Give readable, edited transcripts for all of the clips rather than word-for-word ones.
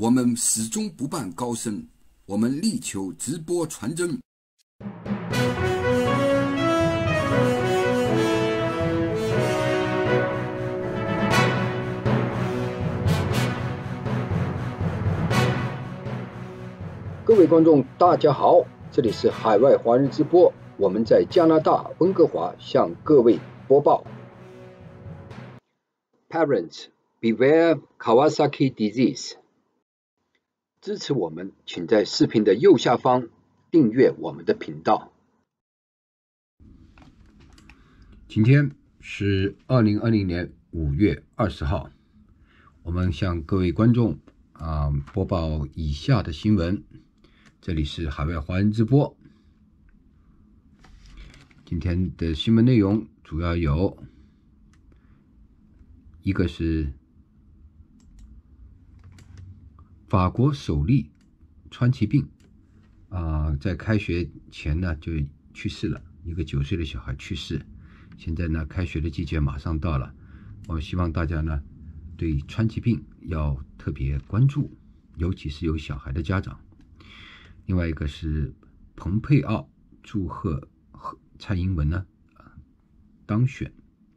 我们始终不办高升，我们力求直播传真。 各位观众，大家好，这里是海外华人直播，我们在加拿大温哥华向各位播报。Parents, beware Kawasaki disease。支持我们，请在视频的右下方订阅我们的频道。今天是2020年5月20号，我们向各位观众播报以下的新闻。这里是海外华人直播。今天的新闻内容主要有一个是法国首例川崎病在开学前呢就去世了，一个9岁的小孩去世。现在呢开学的季节马上到了，我希望大家呢对川崎病要特别关注，尤其是有小孩的家长。另外一个是蓬佩奥祝贺蔡英文呢当选。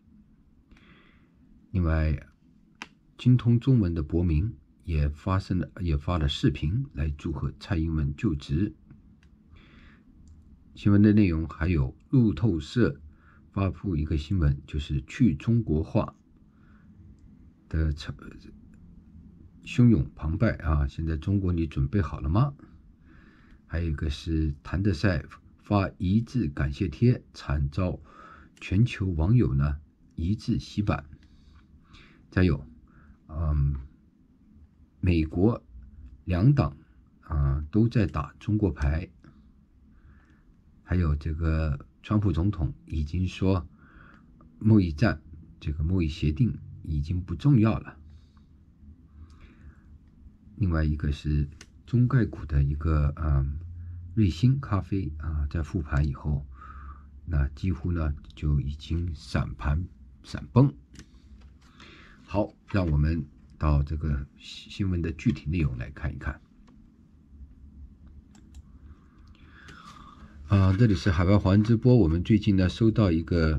另外精通中文的博明也发了视频来祝贺蔡英文就职。新闻的内容还有路透社发布一个新闻，就是去中国化的汹涌澎湃现在中国你准备好了吗？还有一个是谭德赛发一致感谢贴，惨遭全球网友呢一致洗版。再有美国两党都在打中国牌。还有这个川普总统已经说贸易战这个贸易协定已经不重要了。另外一个是中概股的一个瑞幸咖啡在复盘以后，那几乎呢就已经闪崩。好，让我们到这个新闻的具体内容来看一看。这里是海外华人直播。我们最近呢收到一个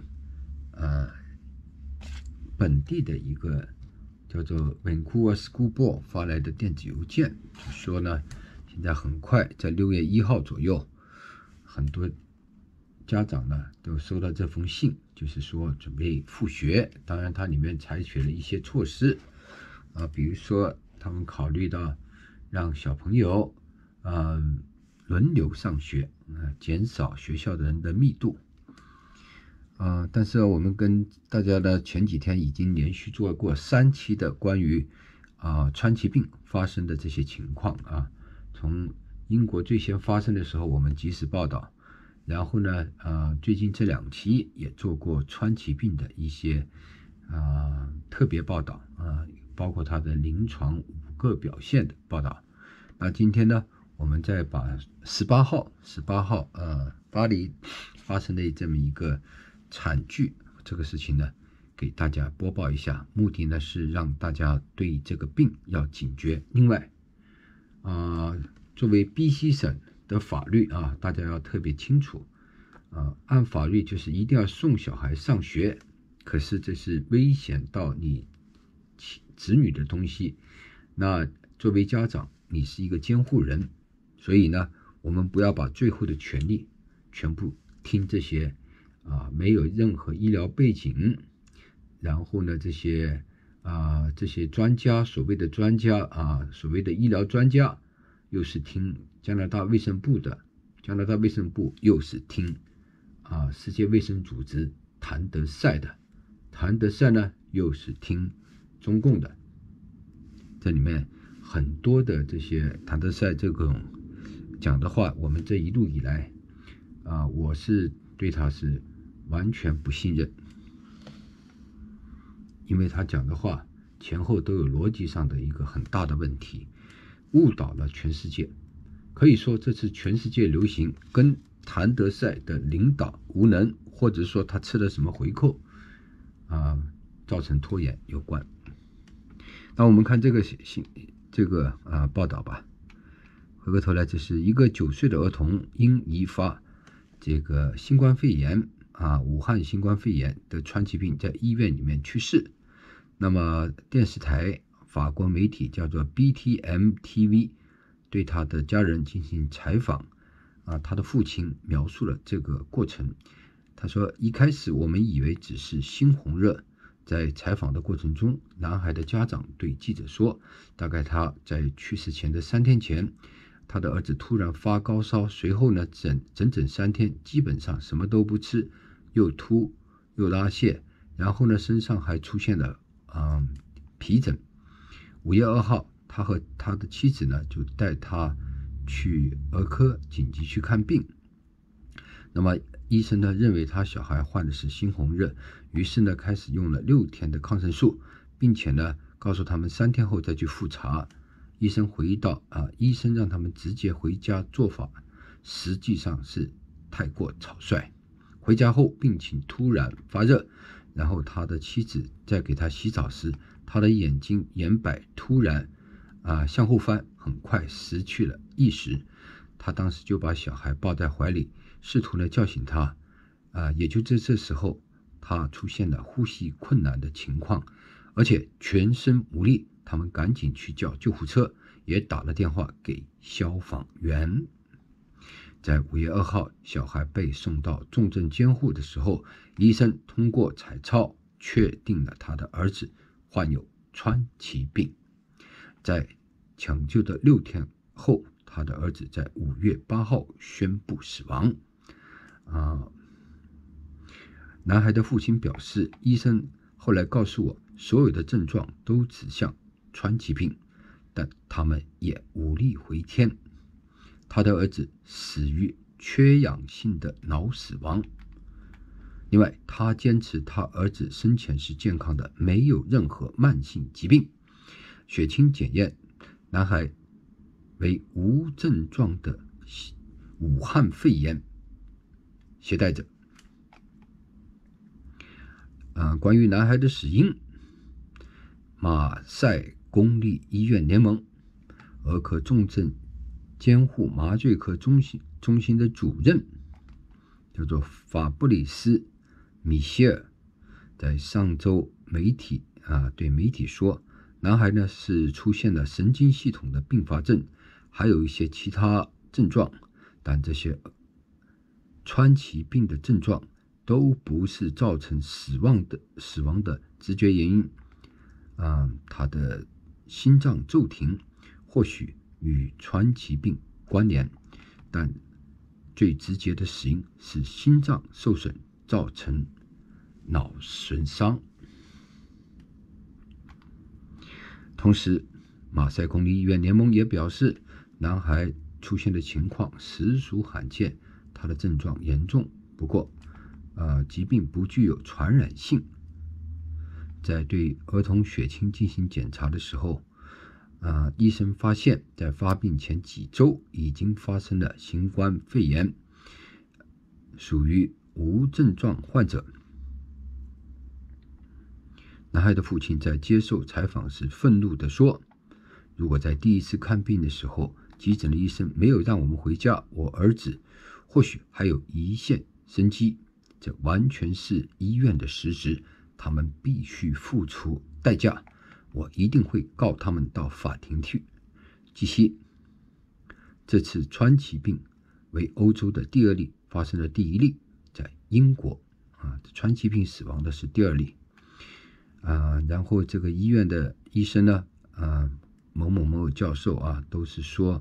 本地的一个叫做 Vancouver School Board 发来的电子邮件，就说呢现在很快在6月1号左右，很多家长呢都收到这封信，就是说准备复学。当然它里面采取了一些措施比如说他们考虑到让小朋友轮流上学减少学校的人的密度但是我们跟大家呢前几天已经连续做过3期的关于川崎病发生的这些情况从英国最先发生的时候我们及时报道，然后呢最近这2期也做过川崎病的一些特别报道包括它的临床5个表现的报道。那今天呢我们再把18号巴黎发生的这么一个惨剧这个事情呢给大家播报一下，目的呢是让大家对这个病要警觉。另外作为 BC 省的法律大家要特别清楚按法律就是一定要送小孩上学，可是这是危险到你子女的东西，那作为家长你是一个监护人，所以呢我们不要把最后的权利全部听这些没有任何医疗背景，然后呢这些专家所谓的专家所谓的医疗专家又是听加拿大卫生部的，加拿大卫生部又是听世界卫生组织谭德赛的，谭德赛呢又是听中共的。这里面很多的这些谭德赛这种讲的话，我们这一路以来我是对他是完全不信任，因为他讲的话前后都有逻辑上的一个很大的问题，误导了全世界。可以说这次全世界流行跟谭德赛的领导无能，或者说他吃了什么回扣造成拖延有关。那我们看这这个报道吧。回过头来，这是一个9岁的儿童因疑发这个新冠肺炎武汉新冠肺炎的传奇病在医院里面去世。那么电视台法国媒体叫做 BTM-TV 对他的家人进行采访他的父亲描述了这个过程。他说，一开始我们以为只是猩红热。在采访的过程中，男孩的家长对记者说，大概他在去世前的3天前，他的儿子突然发高烧，随后呢整整3天基本上什么都不吃，又吐又拉泻，然后呢身上还出现了皮疹。5月2号，他和他的妻子呢就带他去儿科紧急去看病。那么医生呢认为他小孩患的是猩红热，于是呢开始用了6天的抗生素，并且呢告诉他们3天后再去复查。医生回忆到医生让他们直接回家做法实际上是太过草率。回家后病情突然发热，然后他的妻子在给他洗澡时，他的眼睛眼白突然向后翻，很快失去了意识。他当时就把小孩抱在怀里，试图呢叫醒他也就在这时候，他出现了呼吸困难的情况，而且全身无力。他们赶紧去叫救护车，也打了电话给消防员。在5月2号，小孩被送到重症监护的时候，医生通过彩超确定了他的儿子患有川崎病。在抢救的6天后，他的儿子在5月8号宣布死亡。男孩的父亲表示，医生后来告诉我，所有的症状都指向川崎病，但他们也无力回天。他的儿子死于缺氧性的脑死亡。另外，他坚持他儿子生前是健康的，没有任何慢性疾病。血清检验，男孩为无症状的武汉肺炎携带者。关于男孩的死因，马赛公立医院联盟儿科重症监护麻醉科中心的主任叫做法布里斯·米歇尔，在上周对媒体说，男孩呢是出现了神经系统的并发症，还有一些其他症状，但这些川崎病的症状都不是造成死亡的直觉原因。他的心脏骤停或许与川崎病关联，但最直接的死因是心脏受损造成脑损伤。同时，马赛公立医院联盟也表示，男孩出现的情况实属罕见，他的症状严重，不过疾病不具有传染性。在对儿童血清进行检查的时候，医生发现在发病前几周已经发生了新冠肺炎，属于无症状患者。男孩的父亲在接受采访时愤怒地说，如果在第一次看病的时候，急诊的医生没有让我们回家，我儿子或许还有一线生机。这完全是医院的失职，他们必须付出代价，我一定会告他们到法庭去。据悉，这次川崎病为欧洲的第2例，发生了第1例，在英国川崎病死亡的是第2例。然后这个医院的医生呢，某某某教授都是说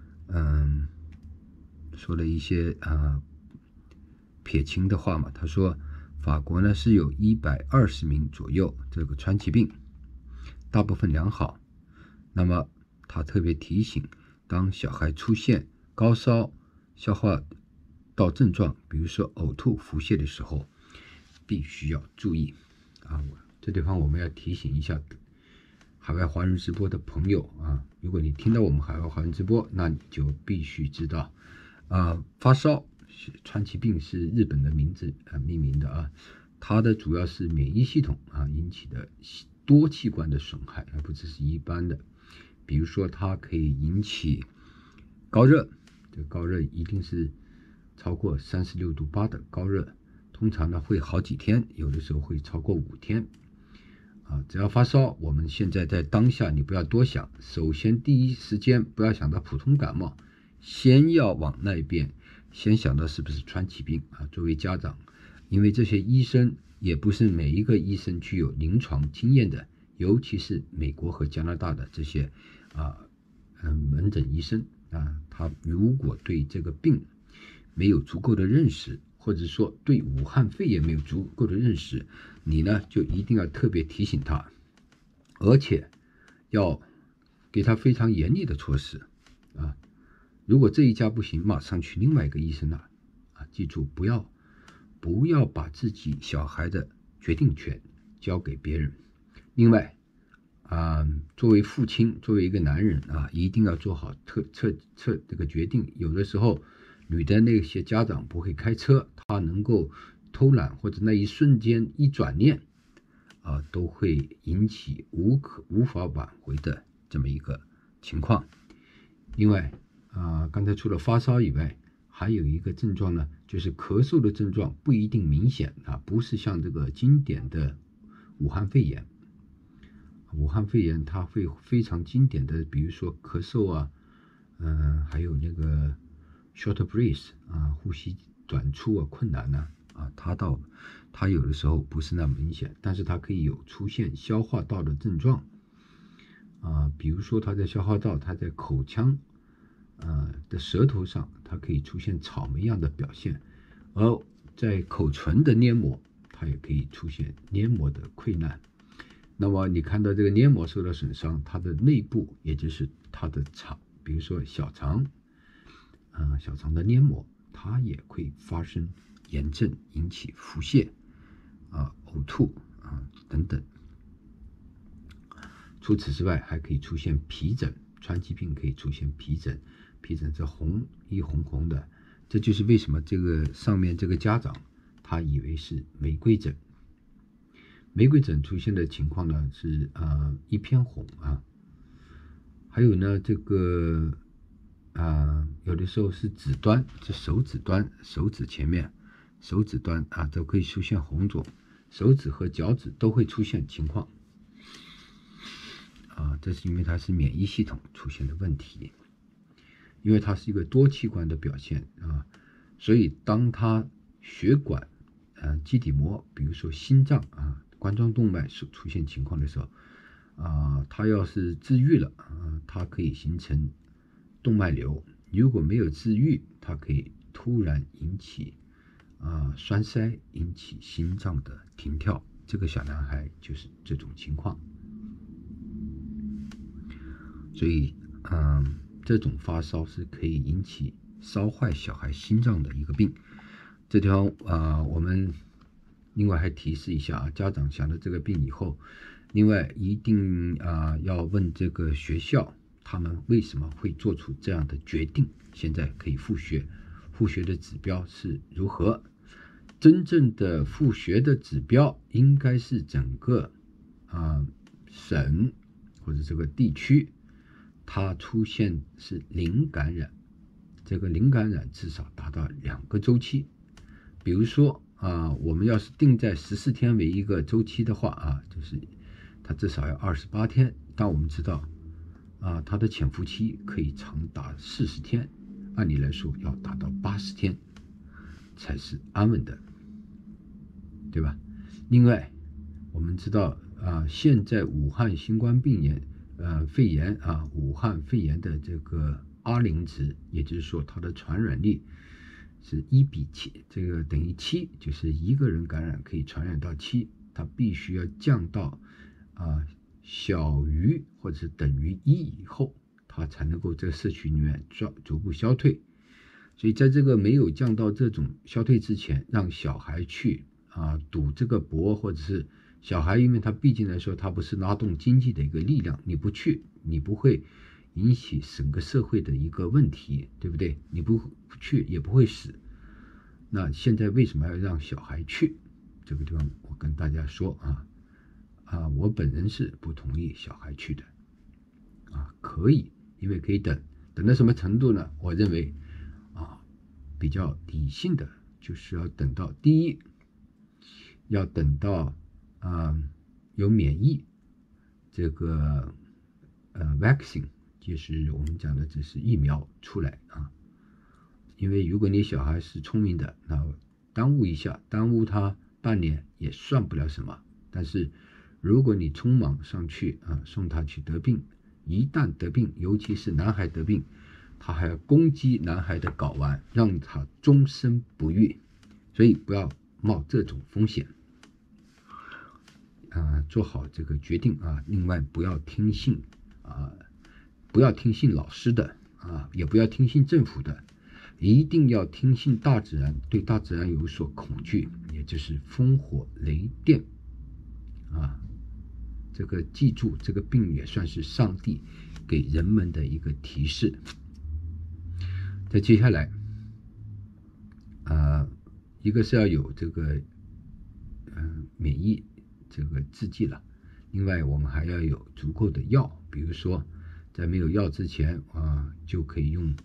了一些撇清的话嘛。他说法国呢是有120名左右这个川崎病，大部分良好。那么他特别提醒，当小孩出现高烧、消化道症状，比如说呕吐、腹泻的时候，必须要注意这地方我们要提醒一下海外华人直播的朋友如果你听到我们海外华人直播，那你就必须知道发烧，川崎病是日本的名字命名的它的主要是免疫系统引起的多器官的损害，而不只是一般的比如说它可以引起高热，这个高热一定是超过36.8度的高热，通常呢会好几天，有的时候会超过5天。只要发烧，我们现在在当下你不要多想，首先第一时间不要想到普通感冒，先要往那边先想到是不是川崎病作为家长，因为这些医生也不是每一个医生具有临床经验的，尤其是美国和加拿大的这些门诊医生他如果对这个病没有足够的认识，或者说对武汉肺炎没有足够的认识，你呢就一定要特别提醒他，而且要给他非常严厉的措施如果这一家不行，马上去另外一个医生那记住不要把自己小孩的决定权交给别人。另外作为父亲，作为一个男人一定要做好这个决定。有的时候女的那些家长不会开车，他能够偷懒或者那一瞬间一转念都会引起无法挽回的这么一个情况。另外刚才除了发烧以外，还有一个症状呢，就是咳嗽的症状不一定明显不是像这个经典的武汉肺炎。武汉肺炎它会非常经典的，比如说咳嗽还有那个 short breath 呼吸短促困难它有的时候不是那么明显，但是它可以有出现消化道的症状比如说它在消化道，它在口腔的舌头上，它可以出现草莓样的表现，而在口唇的黏膜，它也可以出现黏膜的溃烂。那么你看到这个黏膜受到损伤，它的内部也就是它的肠，比如说小肠的黏膜，它也会发生炎症，引起腹泻呕吐等等。除此之外，还可以出现皮疹，川崎病可以出现皮疹是红红的，这就是为什么这个上面这个家长他以为是玫瑰疹。玫瑰疹出现的情况呢是一片红还有呢这个有的时候是指端，这手指端，手指前面，手指端都可以出现红肿，手指和脚趾都会出现情况这是因为它是免疫系统出现的问题，因为它是一个多器官的表现所以当它血管基底膜，比如说心脏冠状动脉出现情况的时候它要是治愈了它可以形成动脉瘤，如果没有治愈，它可以突然引起栓塞，引起心脏的停跳。这个小男孩就是这种情况。所以这种发烧是可以引起烧坏小孩心脏的一个病。这地方我们另外还提示一下家长想到这个病以后，另外一定要问这个学校他们为什么会做出这样的决定，现在可以复学的指标是如何。真正的复学的指标应该是整个省或者这个地区它出现是零感染，这个零感染至少达到2个周期。比如说我们要是定在14天为一个周期的话就是它至少要28天，但我们知道它的潜伏期可以长达40天，按理来说要达到80天才是安稳的，对吧？另外我们知道现在武汉新冠肺炎武汉肺炎的这个 R0 值，也就是说它的传染力是1:7，这个等于7，就是一个人感染可以传染到7，它必须要降到小于或者是等于1以后，它才能够在社区里面逐步消退。所以在这个没有降到这种消退之前，让小孩去赌这个博，或者是小孩因为他毕竟来说他不是拉动经济的一个力量，你不去你不会引起整个社会的一个问题，对不对？你不去也不会死。那现在为什么要让小孩去？这个地方我跟大家说我本人是不同意小孩去的可以，因为可以等到什么程度呢？我认为比较理性的就是要等到第一，要等到有免疫这个vaccine， 就是我们讲的这是疫苗出来因为如果你小孩是聪明的，那耽误一下，耽误他半年也算不了什么。但是如果你匆忙上去送他去得病，一旦得病，尤其是男孩得病，他还要攻击男孩的睾丸，让他终身不育，所以不要冒这种风险做好这个决定另外不要听信老师的也不要听信政府的，一定要听信大自然，对大自然有所恐惧，也就是风火雷电这个记住，这个病也算是上帝给人们的一个提示。再接下来一个是要有这个免疫这个制剂了，另外我们还要有足够的药，比如说在没有药之前就可以用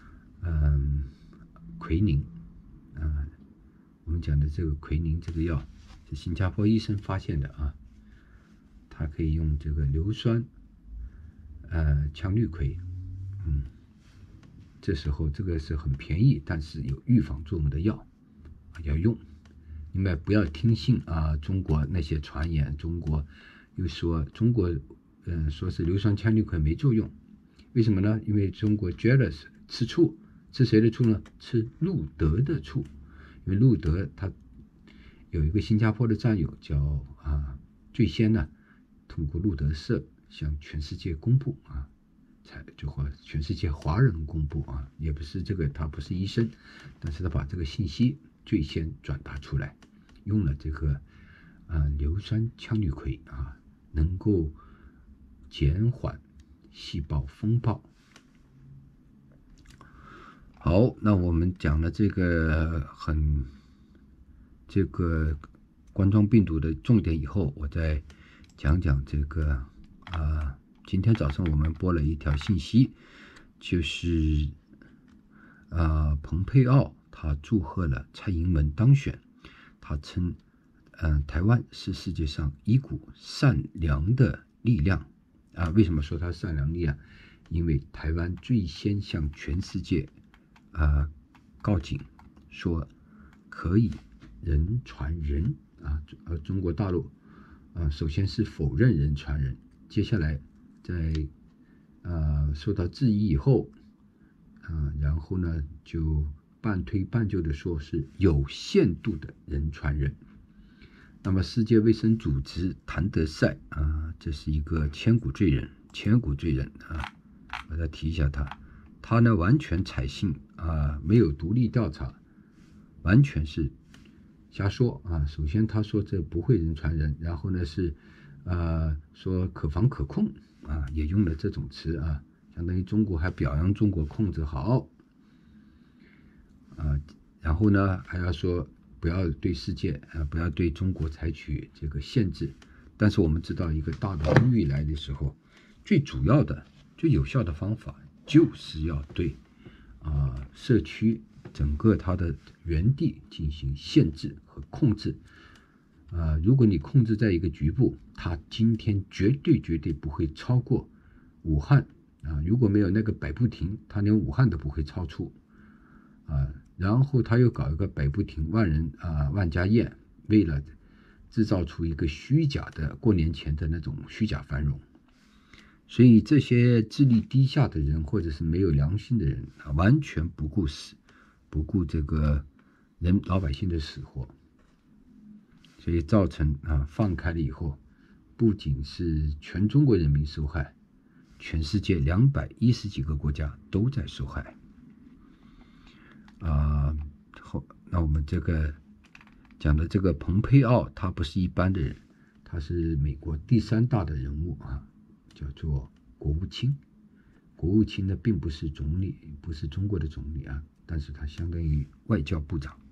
奎宁我们讲的这个奎宁这个药是新加坡医生发现的它可以用这个硫酸羟氯喹这时候这个是很便宜但是有预防作用的药要用。另外不要听信中国那些传言，中国又说说是硫酸羟氯喹没作用，为什么呢？因为中国 jealous 吃醋，吃谁的醋呢？吃路德的醋，因为路德他有一个新加坡的战友叫最先呢通过路德社向全世界公布就和全世界华人公布也不是这个他不是医生，但是他把这个信息最先转达出来，用了这个硫酸羟氯喹能够减缓细胞风暴。好，那我们讲了这个冠状病毒的重点以后，我再讲讲这个今天早上我们播了一条信息，就是蓬佩奥他祝贺了蔡英文当选，他称台湾是世界上一股善良的力量为什么说它善良力量？因为台湾最先向全世界告警说可以人传人而中国大陆首先是否认人传人，接下来在受到质疑以后然后呢就半推半就的说是有限度的人传人。那么世界卫生组织谭德赛这是一个千古罪人我再提一下他呢完全采信没有独立调查，完全是瞎说首先他说这不会人传人，然后呢是说可防可控也用了这种词相当于中国还表扬中国控制好然后呢还要说不要对世界不要对中国采取这个限制。但是我们知道一个大的瘟疫来的时候，最主要的最有效的方法就是要对社区整个它的原地进行限制和控制如果你控制在一个局部，它今天绝对不会超过武汉如果没有那个百步亭，它连武汉都不会超出然后他又搞一个百步亭万家宴，为了制造出一个虚假的过年前的那种虚假繁荣。所以这些智力低下的人或者是没有良心的人完全不顾这个老百姓的死活，所以造成放开了以后，不仅是全中国人民受害，全世界210几个国家都在受害那我们这个讲的这个蓬佩奥他不是一般的人，他是美国第3大的人物叫做国务卿。国务卿呢并不是总理，不是中国的总理但是他相当于外交部长。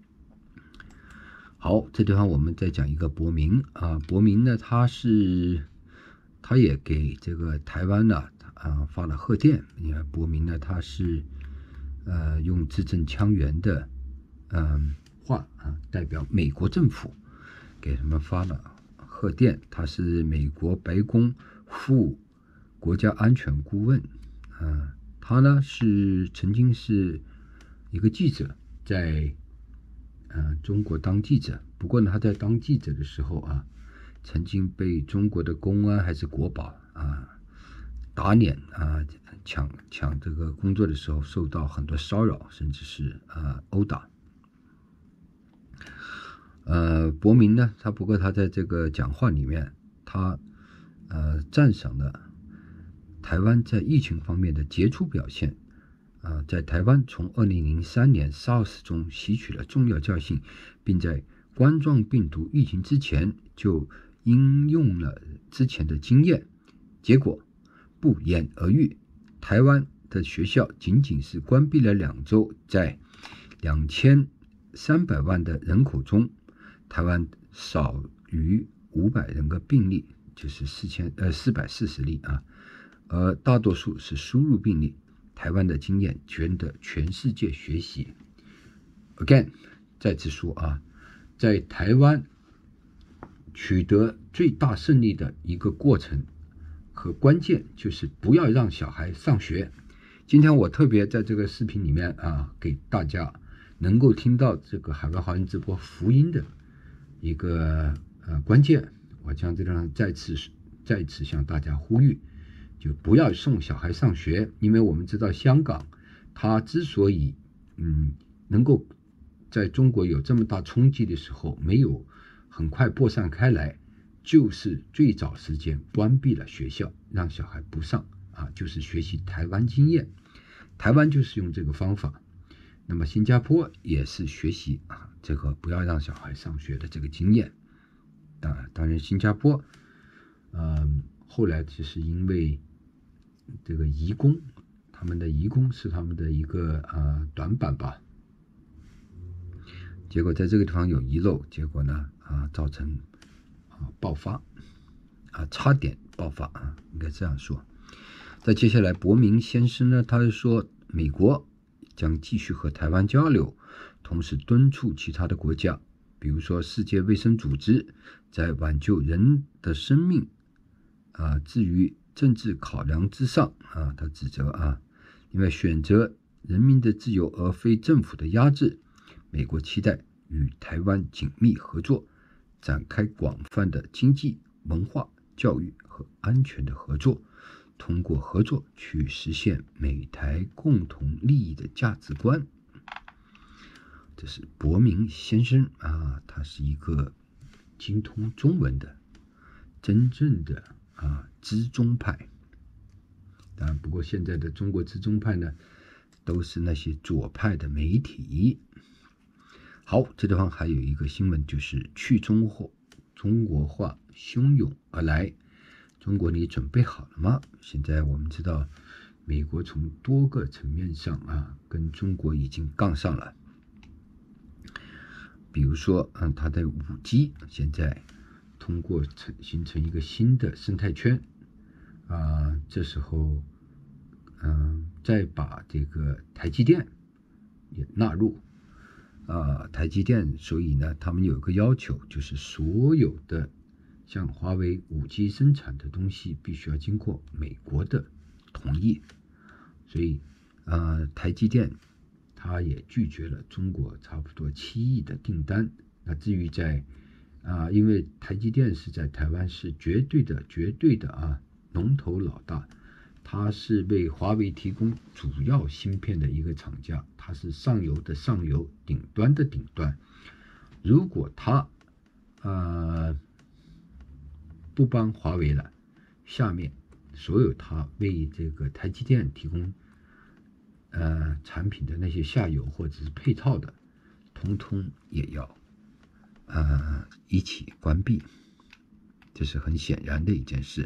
好，这地方我们再讲一个伯明伯明呢他也给这个台湾发了贺电。因为伯明呢，他是用字正腔圆的话代表美国政府给他们发了贺电。他是美国白宫副国家安全顾问他呢曾经是一个记者，在中国当记者。不过呢，他在当记者的时候曾经被中国的公安还是国保打脸抢这个工作的时候受到很多骚扰，甚至是殴打。伯明呢，不过他在这个讲话里面，他赞赏了台湾在疫情方面的杰出表现。在台湾从2003年 SARS 中吸取了重要教训，并在冠状病毒疫情之前就应用了之前的经验，结果不言而喻。台湾的学校仅仅是关闭了2周，在2300万的人口中，台湾少于500人个病例，就是440例而大多数是输入病例。台湾的经验值得全世界学习。Again， 再次说在台湾取得最大胜利的一个过程和关键就是不要让小孩上学。今天我特别在这个视频里面给大家能够听到这个海外华人直播福音的一个关键，我将这张再次向大家呼吁，就不要送小孩上学。因为我们知道香港它之所以能够在中国有这么大冲击的时候没有很快扩散开来，就是最早时间关闭了学校，让小孩不上就是学习台湾经验。台湾就是用这个方法，那么新加坡也是学习这个不要让小孩上学的这个经验。当然新加坡后来只是因为这个移工，他们的移工是他们的一个短板吧，结果在这个地方有遗漏，结果呢造成爆发差点爆发应该这样说。再接下来伯明先生呢，他是说美国将继续和台湾交流，同时敦促其他的国家，比如说世界卫生组织，在挽救人的生命至于政治考量之上他指责因为选择人民的自由而非政府的压制，美国期待与台湾紧密合作，展开广泛的经济、文化、教育和安全的合作，通过合作去实现美台共同利益的价值观。这是伯明先生他是一个精通中文的真正的知中派。当然不过现在的中国知中派呢都是那些左派的媒体。好，这地方还有一个新闻，就是去中国化汹涌而来，中国你准备好了吗？现在我们知道美国从多个层面上跟中国已经杠上了。比如说它的 5G 现在通过形成一个新的生态圈这时候再把这个台积电也纳入台积电，所以呢他们有一个要求，就是所有的像华为 5G 生产的东西必须要经过美国的同意，所以台积电他也拒绝了中国差不多7亿的订单。那至于在因为台积电是在台湾是绝对的龙头老大，它是为华为提供主要芯片的一个厂家，它是上游的上游，顶端的顶端。如果它不帮华为了，下面所有它为这个台积电提供产品的那些下游或者是配套的，通通也要一起关闭，这是很显然的一件事。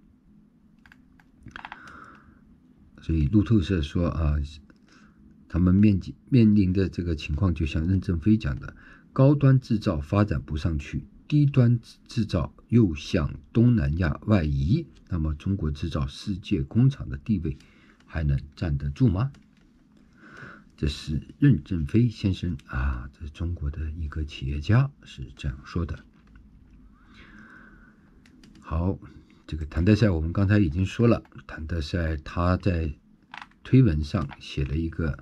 所以路透社说他们面临的这个情况，就像任正非讲的，高端制造发展不上去，低端制造又向东南亚外移，那么中国制造世界工厂的地位还能站得住吗？这是任正非先生啊，这是中国的一个企业家是这样说的。好，这个谭德赛我们刚才已经说了，谭德赛他在推文上写了一个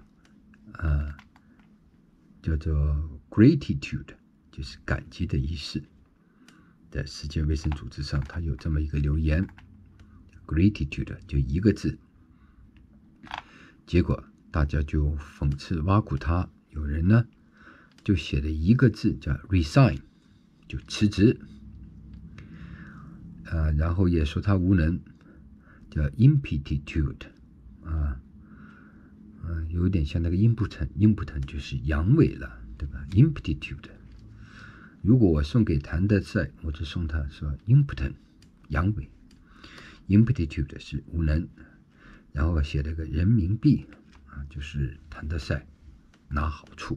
叫做 gratitude， 就是感激的仪式，在世界卫生组织上他有这么一个留言 gratitude 就一个字，结果大家就讽刺挖苦他，有人呢就写了一个字叫 resign， 就辞职，然后也说他无能，叫 impotitude， 有点像那个 impotent 就是阳痿了，对吧 ？impotitude， 如果我送给谭德赛，我就送他说 impotent 阳痿 ，impotitude 是无能，然后写了个人民币就是谭德赛拿好处。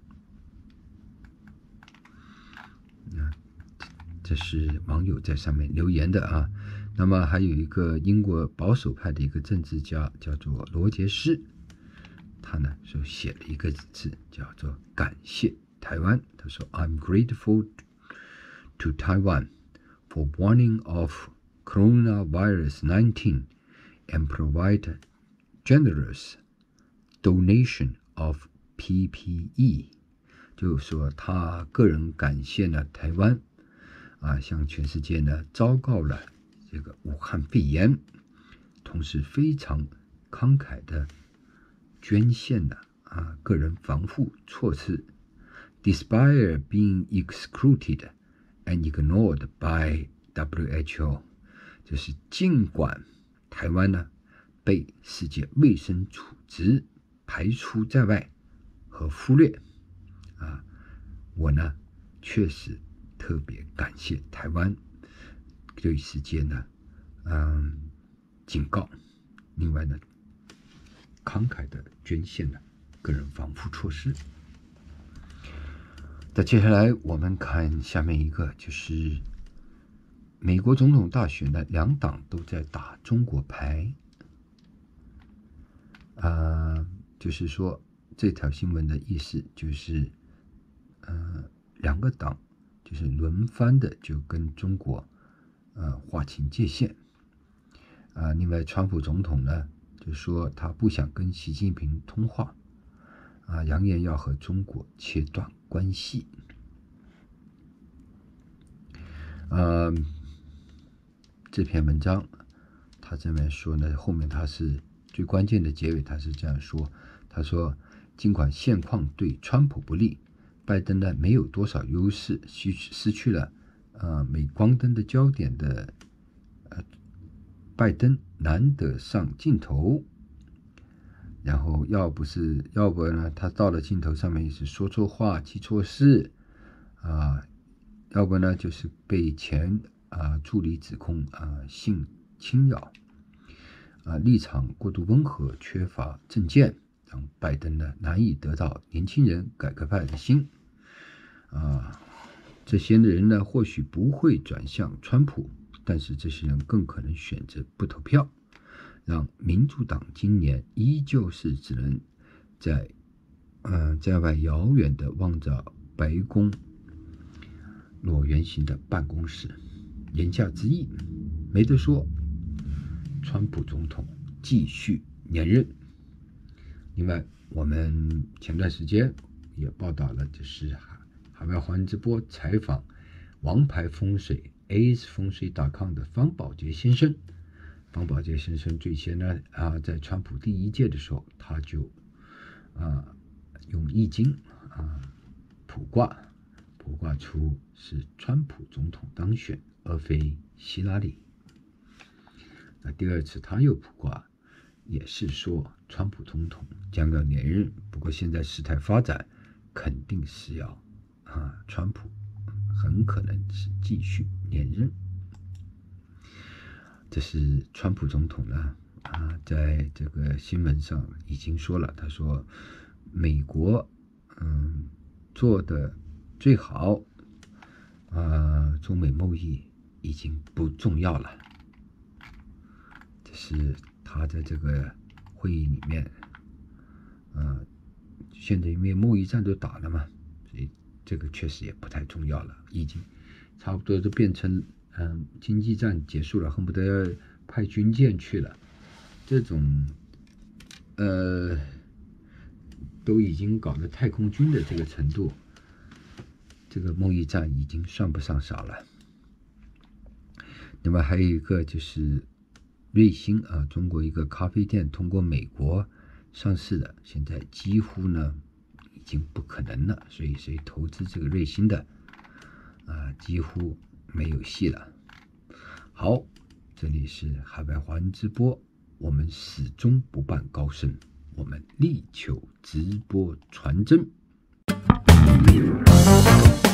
这是网友在上面留言的啊。那么还有一个英国保守派的一个政治家叫做罗杰斯，他呢就写了一个字叫做感谢台湾。他说 I'm grateful to Taiwan for warning of coronavirus 19 and provide generous donation of PPE， 就说他个人感谢呢台湾向全世界呢昭告了这个武汉肺炎，同时非常慷慨的捐献了个人防护措施 ，despite being excluded and ignored by WHO， 就是尽管台湾呢被世界卫生组织排除在外和忽略我呢确实特别感谢台湾对世界呢警告，另外呢慷慨的捐献了个人防护措施。那接下来我们看下面一个，就是美国总统大选呢两党都在打中国牌就是说这条新闻的意思就是两个党就是轮番的就跟中国划清界限另外川普总统呢就说他不想跟习近平通话扬言要和中国切断关系这篇文章他这边说呢，后面他是最关键的结尾，他是这样说，他说尽管现况对川普不利，拜登呢没有多少优势，失去了镁光灯的焦点的拜登难得上镜头，然后要不呢他到了镜头上面是说错话记错事要不呢就是被前助理指控性侵扰立场过度温和，缺乏政见，让拜登呢难以得到年轻人改革派的心这些人呢或许不会转向川普，但是这些人更可能选择不投票，让民主党今年依旧是只能在外遥远的望着白宫椭圆形的办公室。言下之意没得说，川普总统继续连任。另外我们前段时间也报道了，就是海外华人直播采访王牌风水 AS 风水.com 的方宝杰先生。方宝杰先生最先呢在川普第一届的时候，他就用易经卜卦出是川普总统当选，而非希拉里。那第二次他又卜卦，也是说川普总统将要连任，不过现在事态发展肯定是要川普很可能是继续连任。这是川普总统呢在这个新闻上已经说了，他说美国做的最好中美贸易已经不重要了。这是他在这个会议里面，现在因为贸易战都打了嘛，所以这个确实也不太重要了，已经差不多都变成经济战结束了，恨不得要派军舰去了，这种都已经搞到太空军的这个程度，这个贸易战已经算不上少了。那么还有一个就是瑞幸啊，中国一个咖啡店通过美国上市的，现在几乎呢已经不可能了，所以投资这个瑞幸的几乎没有戏了。好，这里是海外华人直播，我们始终不办高深，我们力求直播传真。